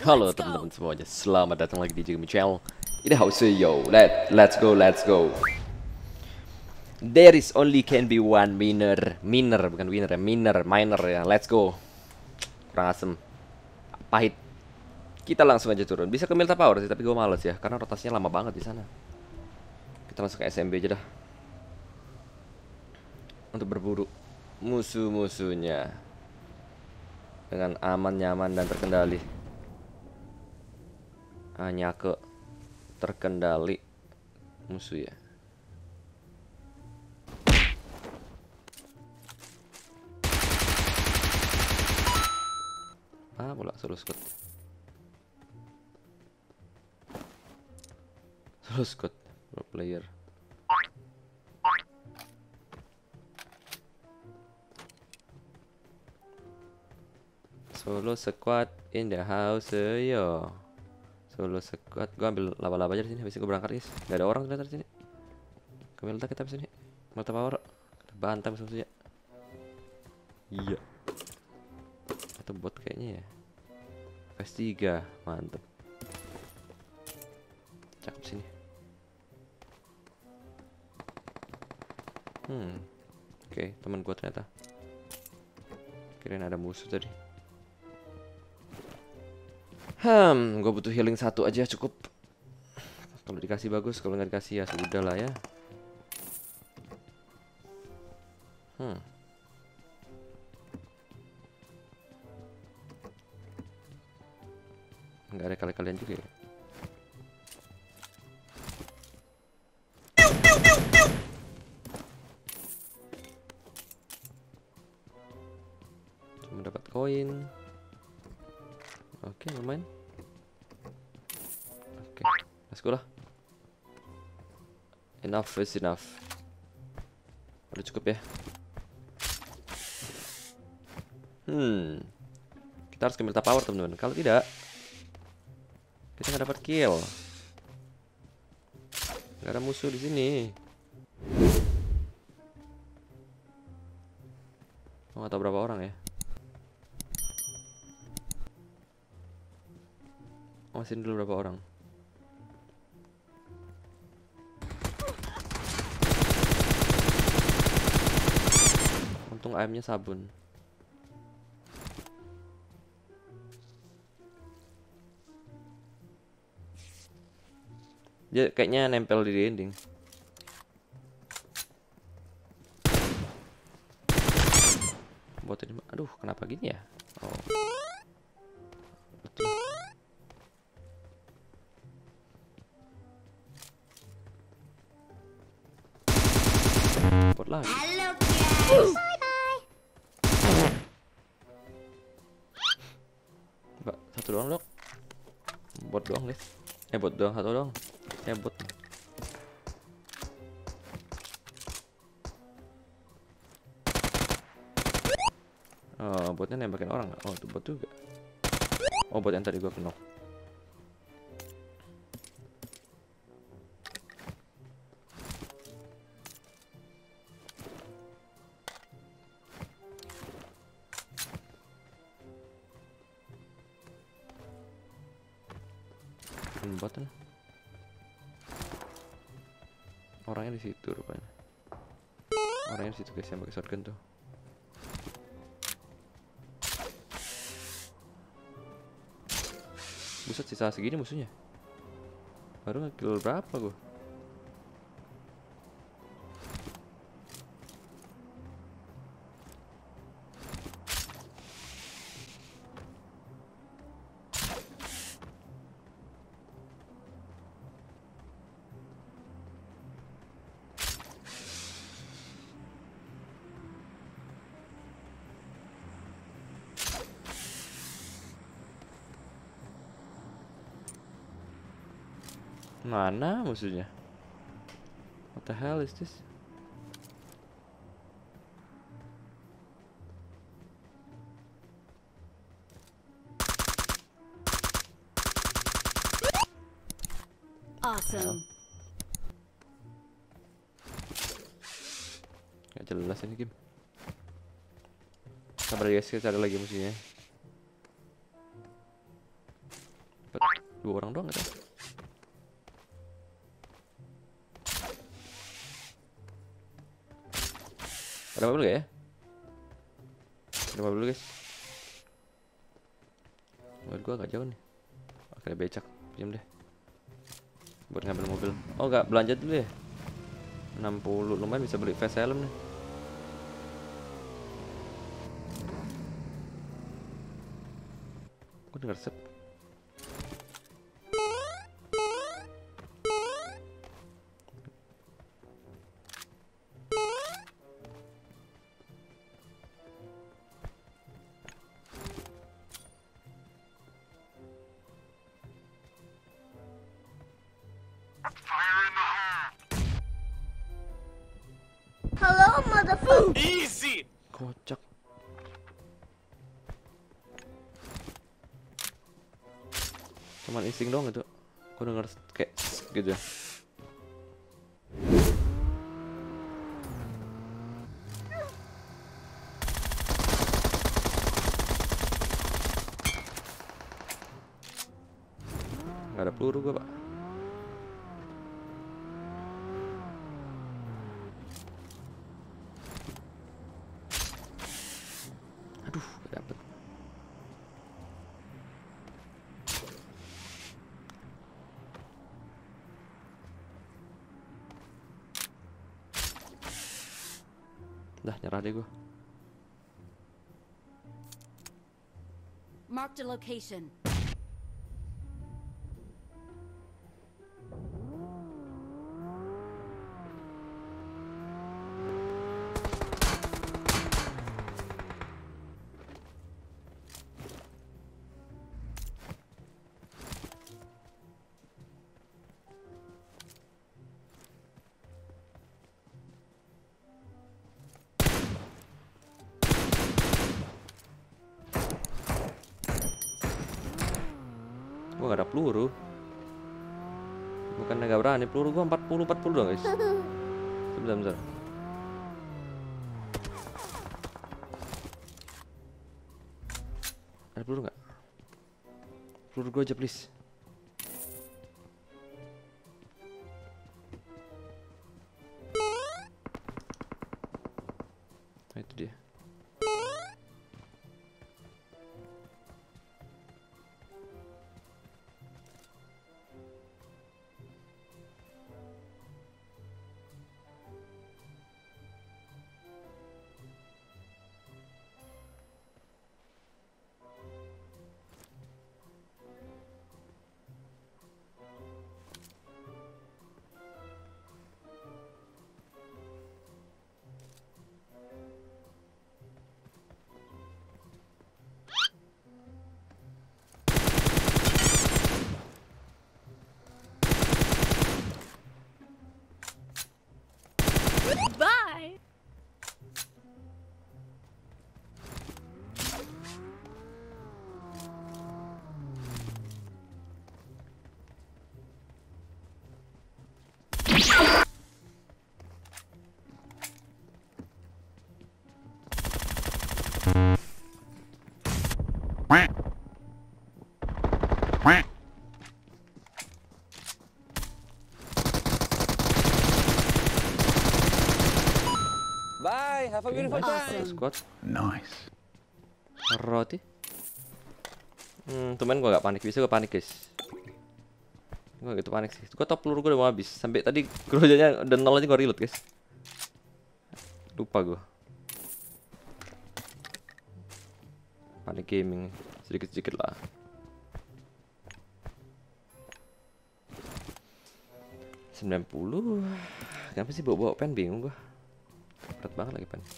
Halo teman-teman semuanya, selamat datang lagi di Jigme Channel. Ini yo, let's go. There is only can be one winner, bukan winner ya, miner ya. Let's go. Kurang asem, pahit. Kita langsung aja turun. Bisa ke Milta Power sih, tapi gue males ya, karena rotasinya lama banget di sana. Kita langsung ke SMB aja dah, untuk berburu musuh-musuhnya dengan aman, nyaman, dan terkendali. Hanya ke terkendali musuh ya. Pula solo squad. Pro player. Solo squad in the house yo. Solo squad, gua ambil laba-laba aja di sini. Habis itu gua berangkat guys. Gak ada orang ternyata di sini. Ke Milta kita di sini. Milta Power. Kita bantam musuhnya. Iya. Atau bot kayaknya ya. PS3, mantep. Cakep sini. Oke, teman gua ternyata. Kirain ada musuh tadi. Gue butuh healing 1 aja cukup. Kalau dikasih bagus, kalau nggak dikasih ya sudah lah ya. Nggak ada kalian juga ya. Cuma dapat koin. Oke, lumayan. Oke, let's go lah. Enough is enough. Udah cukup ya. Kita harus ke Milta Power teman-teman. Kalau tidak, kita nggak dapat kill. Nggak ada musuh di sini. Oh, nggak tahu berapa orang ya. Awasin dulu berapa orang. Untung ayamnya sabun. Dia kayaknya nempel di dinding. Bot ini, aduh kenapa gini ya? Oh. Bot lagi. Halo guys. Mbak, satu doang dok. Bot doang guys. Bot doang, satu doang. Bot. Oh, botnya nembakin orang. Oh, itu bot juga. Oh, bot yang tadi gua knock. Bot kan? Orangnya di situ rupanya. Orangnya di situ guys yang pakai shotgun tuh. Buset, sisa segini musuhnya. Baru nge-kill berapa gua? Mana musuhnya? What the hell is this? Awesome. Gak jelas ini game. Sabar guys, kita cari lagi musuhnya. Dapat 2 orang doang ada. Ada apa dulu ya? Ada apa dulu guys? Mobil gua agak jauh nih. Oke, becak. Pinjam deh. Buat ngambil mobil. Oh, enggak belanja dulu ya. 60 lumayan bisa beli face helm nih. Gua denger sep. Hello, motherfucker. Easy! Kocak. Cuman insting doang itu. Gua denger kayak gitu. Gak ada peluru gua, Pak. Aduh, gak dapet. Dah, nyerah deh gua. Marked a location. Gua gak ada peluru. Bukan gak berani, peluru gua 40 doang guys. Bentar. Ada peluru gak? Peluru gua aja please. Nah, itu dia. Bye! Bye, have a beautiful Awesome. Squad. Nice. Roti. Temen gua gak panik, bisa gua panik guys. Gua gitu panik sih. Gua top peluru gua udah mau habis. Sampai tadi grojonya udah 0 aja gua reload guys. Lupa gua. Panik gaming sedikit-sedikit lah. $90. Kenapa sih bawa-bawa pen, bingung gua. Berat banget lagi pen.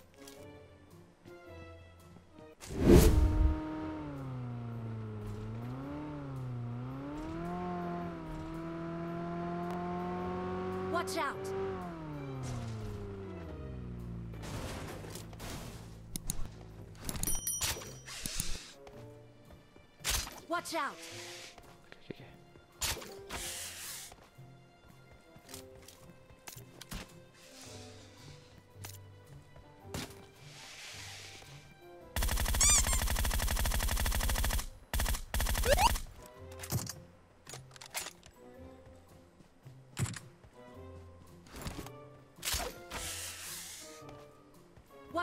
Watch out! Watch out! Oke.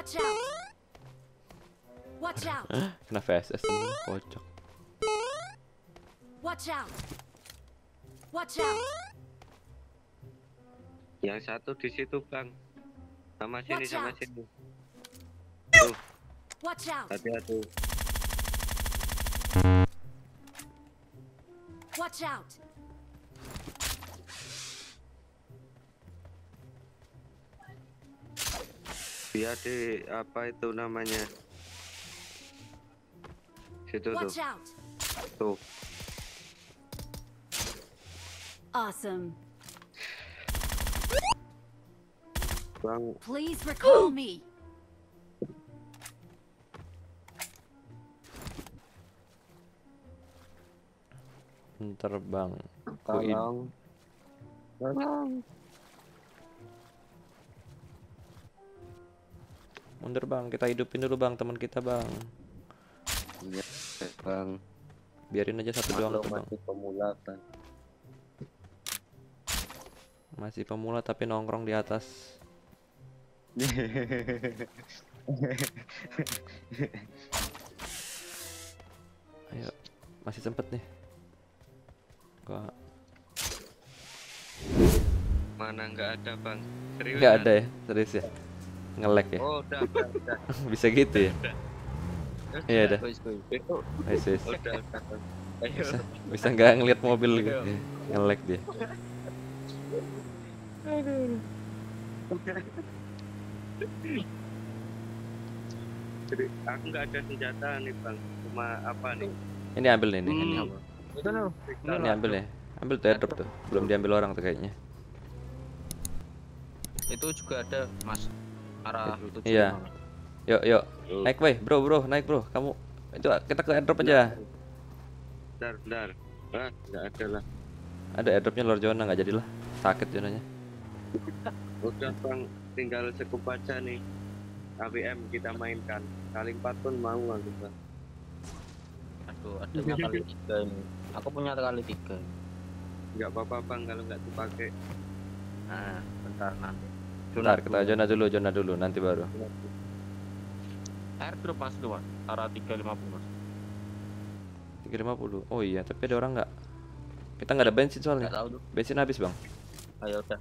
Watch out! Watch out! Kena VSS temen, kocok. Watch out! Watch out! Yang satu di situ bang. Sama sini, Watch sama out. sini. Tuh, Watch out! hati-hati. Watch out! Dia di apa itu namanya? Situ tuh, Watch out! tuh. Awesome. Bang, Please recall me. Bentar bang. tolong. Tolong. Mundur bang, kita hidupin dulu bang teman kita bang. Iya, bang. Biarin aja satu doang Maklum tuh bang. masih pemula bang. Masih pemula tapi nongkrong di atas. Ayo, masih sempet nih. Gua Mana nggak ada bang? Serius? nggak ada ya, serius ya. Nge-lag ya. Oh, udah. Bisa gitu ya. Iya, dah. Itu Wes, wes. udah. Ayo. Bisa nggak ngeliat mobil gitu. Nge-lag dia. Jadi aku nggak ada senjata nih bang. Cuma apa nih? Ini ambil nih, ini. Itu loh. Ini ambil ya. Ambil tuh airdrop tuh. Belum diambil orang tuh kayaknya. Itu juga ada mas arah itu Iya. Yuk, yuk. Tuh. Naik weh, bro, naik bro. Kamu itu kita ke airdrop aja. Bentar. Ah, nggak ada lah. Ada airdropnya luar zona, nggak jadilah. Sakit zonanya. Udah bang, tinggal sekup aja nih. ABM kita mainkan. Kali 4 pun mau aku bang. aduh adanya kali 3 ini aku punya kali 3 Nggak apa-apa bang kalau nggak dipakai. nah bentar nanti Bentar, kita zona dulu, nanti baru. airdrop mas dua arah 350 mas 350. Oh iya, tapi ada orang nggak? Kita nggak ada bensin nggak soalnya. tahu tuh Bensin habis bang. ayo udah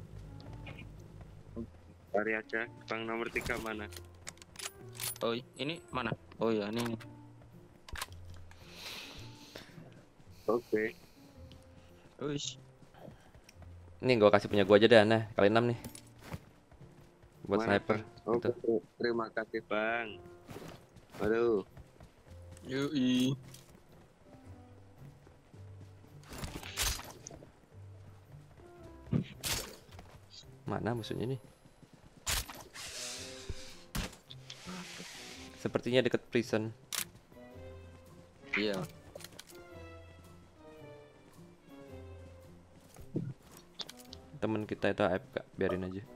Cari aja. Bang nomor 3 mana? oh ini mana oh ya ini Oke. Uish. Ini gua kasih punya gua aja deh, nah kali 6 nih. Buat Mana, sniper. Bang? Oke, Gitu. terima kasih bang. Aduh. Yui. Mana musuhnya nih? Sepertinya dekat prison. Iya. Temen kita itu AFK, biarin aja.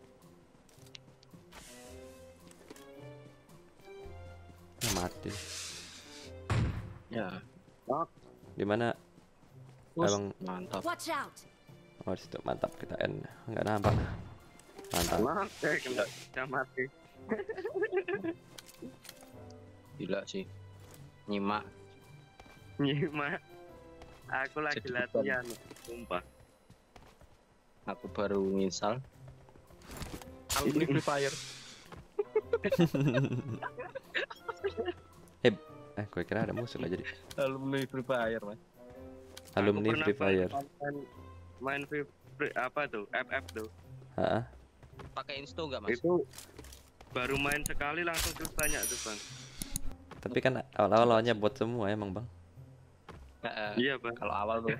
Ah, mati. Ya. Di mana? Us, Abang, mantap. Watch out! oh di situ mantap kita N. Enggak nampak. Mantap. Mati, udah mati. Gila sih. Nyimak. Nyimak. Aku lagi Jadi latihan, sumpah. Aku baru nginstal. Alumni Free Fire. Gue kira ada musuh nggak jadi. Alumni Free Fire mas. Alumni Aku Free pernah Fire. main apa tuh? FF tuh. Heeh. Pakai insto nggak mas? Itu baru main sekali langsung terus banyak tuh bang. Tapi kan awal-awal lawannya bot semua emang bang. Iya bang. Kalau awal tuh.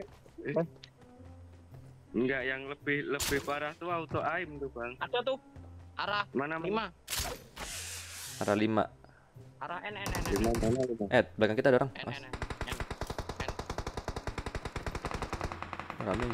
Enggak, yang lebih parah tuh auto aim tuh bang. Ada tuh. Arah Mana 5. Arah 5. Arah N. Di mana lu, Bang? Belakang kita ada orang. N. Mas, N. rame.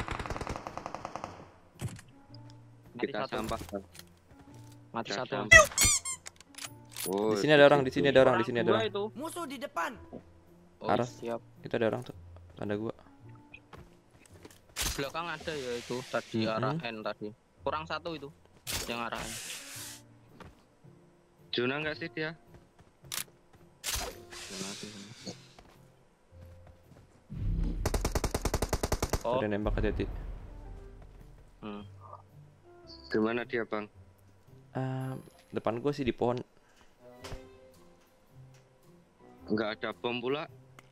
Mati Kita satu. sampah bang. Mati Kita satu. sampah. Oh, Di sini ada orang, di sini ada orang, di sini ada Dua orang. itu. Musuh di depan. Oh, Arah. siap. Itu ada orang tuh. Tanda gua. Di belakang ada ya itu tadi arah N tadi. Kurang satu itu yang arah N. Zona nggak sih dia? Oh, Ada nembak hati-hati. Di mana dia bang? Depan gua sih di pohon. Nggak ada bom pula.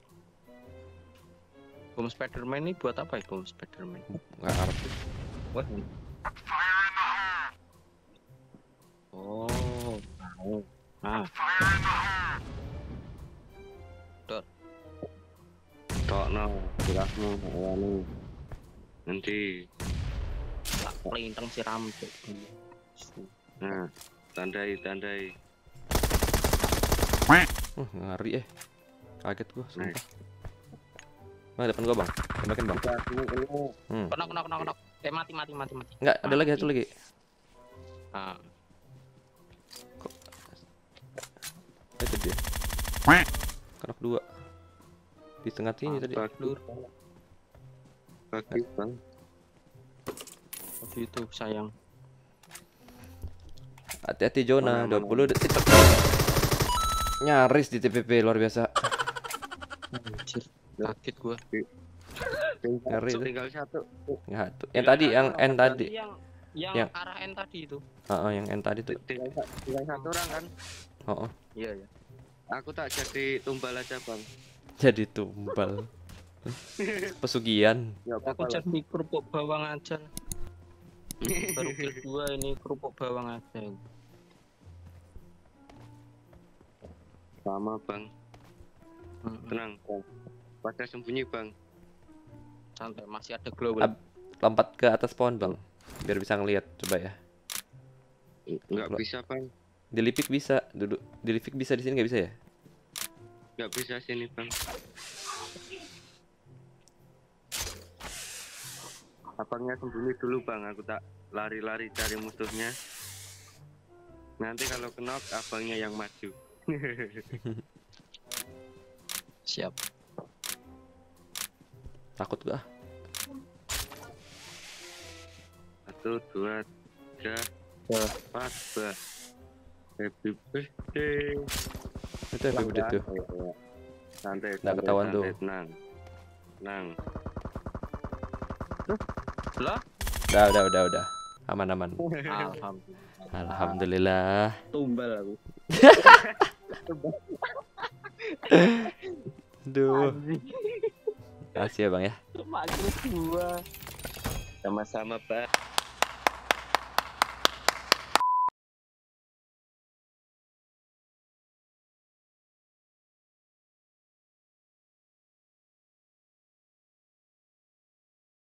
bom Spiderman ini buat apa ya bom Spiderman? Nggak ngerti. Wah. Oh, mau. Ah. Dor. Tok no, jelasmu anu. Nanti. Tak pelintang siram tuh. Nah, tandai. Ngeri kaget gua sumpah. Nah, depan gua bang, tembakin bang. Kena. Mati. Nggak, ada lagi, satu lagi. Ah. Itu dia. Kenok 2 di tengah sini tadi. Bagi bang. Waktu itu sayang. Hati-hati Jona, 20 detik. Nyaris di TPP luar biasa. Anjir, kaget gua. Ngeri itu. Tinggal satu. Nggak, yang tadi, yang N tadi. Yang arah N tadi itu. Yang N tadi tuh. Tinggal satu orang kan? Oh. Iya. Aku tak jadi tumbal aja bang. Jadi tumbal. Pesugihan. Ya Aku jadi kerupuk bawang aja. Baru kill 2 ini kerupuk bawang aja. Sama bang. Tenang bang. Pada sembunyi bang. Santai, masih ada global. Lompat ke atas pohon bang, biar bisa ngelihat. Coba ya. Nggak bisa bang. Dilipik bisa, duduk. Dilipik bisa, di sini nggak bisa ya? Nggak bisa sini bang. Abangnya sembunyi dulu bang. Aku tak lari-lari cari musuhnya. Nanti kalau kenok abangnya yang maju. Siap. Takut gak? 1, 2, 3, 4, bah. Happy birthday. Itu happy birthday tuh. Santai. Nggak ketahuan tuh. Tenang. Lah? Udah. Aman. Alhamdulillah. Alhamdulillah. Tumbal aku. Duh. Kasih ya bang ya. Makasih gua. Sama-sama, Pak.